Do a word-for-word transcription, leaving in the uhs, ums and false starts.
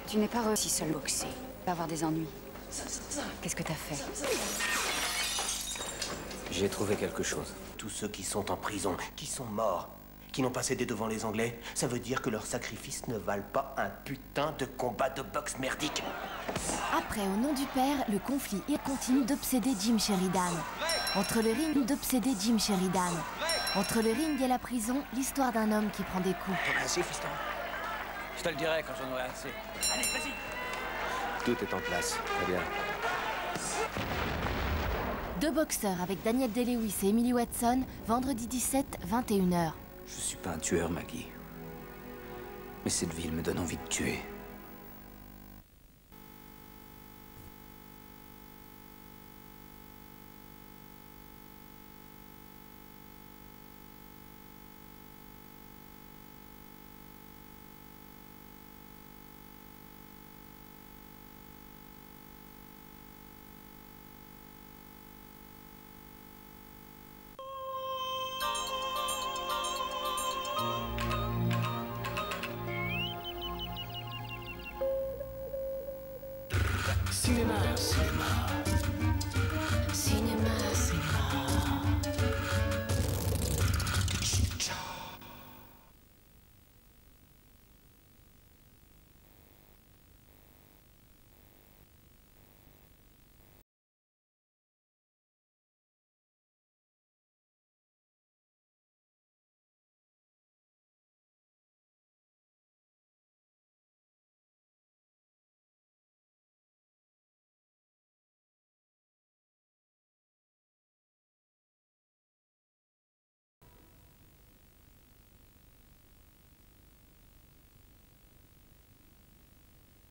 Tu n'es pas aussi seul boxer. Tu vas avoir des ennuis. Qu'est-ce que t'as fait? J'ai trouvé quelque chose. Tous ceux qui sont en prison, qui sont morts, qui n'ont pas cédé devant les Anglais, ça veut dire que leurs sacrifices ne valent pas un putain de combat de boxe merdique. Après, au nom du père, le conflit il continue d'obséder Jim Sheridan. Entre le ring, d'obséder Jim Sheridan. Entre le ring et la prison, l'histoire d'un homme qui prend des coups. T'en as assez, fiston? Je te le dirai quand j'en aurai assez. Allez, vas-y! Tout est en place. Très bien. Deux boxeurs avec Daniel Day-Lewis et Emily Watson, vendredi dix-sept, vingt et une heures. Je suis pas un tueur, Maggie. Mais cette ville me donne envie de tuer.